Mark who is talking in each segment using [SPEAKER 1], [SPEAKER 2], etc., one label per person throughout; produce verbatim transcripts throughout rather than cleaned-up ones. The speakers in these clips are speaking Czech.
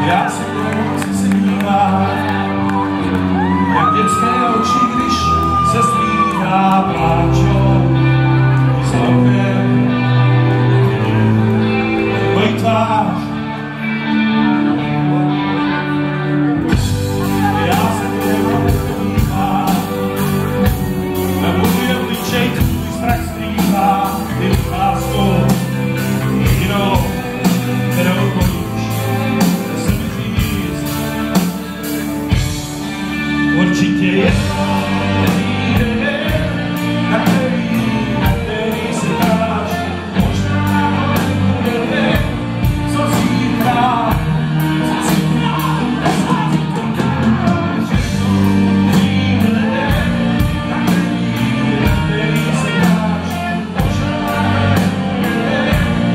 [SPEAKER 1] Já si to chci se dívat, jak dětské oči, když se střídá pláčou, i s okem, tvojí tvář. Já se to dívat, na můj obličej tvůj strach skrývá, ty láskou jedinou, kterou bojíš. Určitě je na který, na který se dáš, možná nebude, co zítra, co zítra, na který, na který se dáš, možná nebude,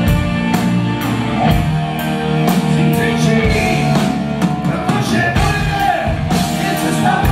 [SPEAKER 1] zítřejší, protože je cesta.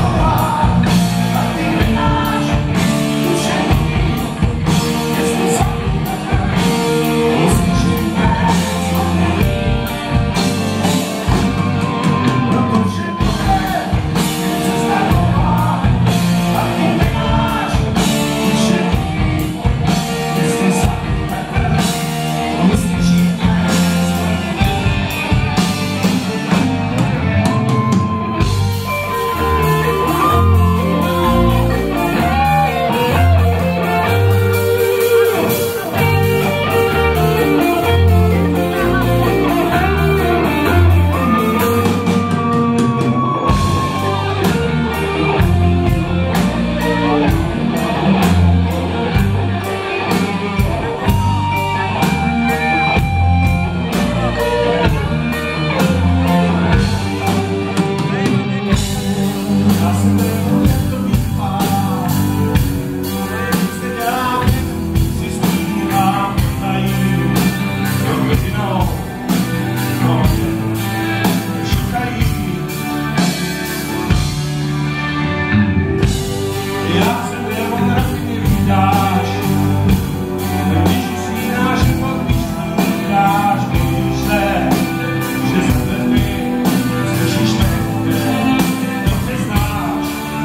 [SPEAKER 1] Já jsem demon, ty vítáš, když usínáš, pak když vítáš, když se, že za dveřmi slyšíš nechuté, dobře znáš.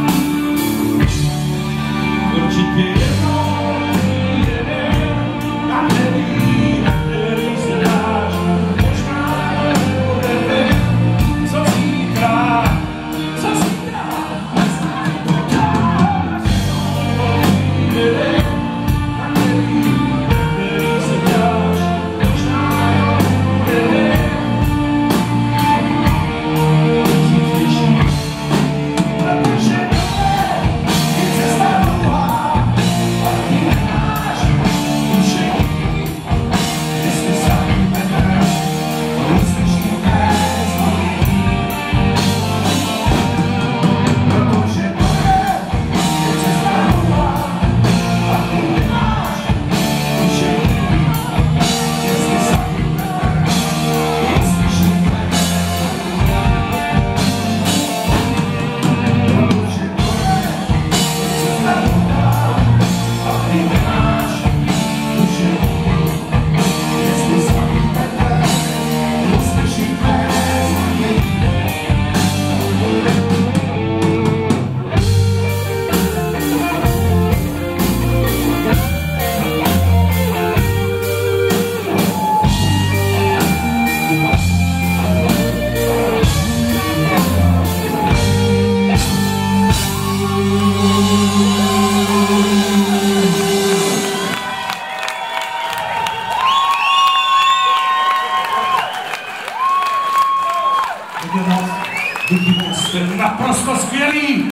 [SPEAKER 1] Určitě jednou jeden, na který, na který se dáš, možná nebude, co zítra, co zítra. Díky moc, jste naprosto skvělý!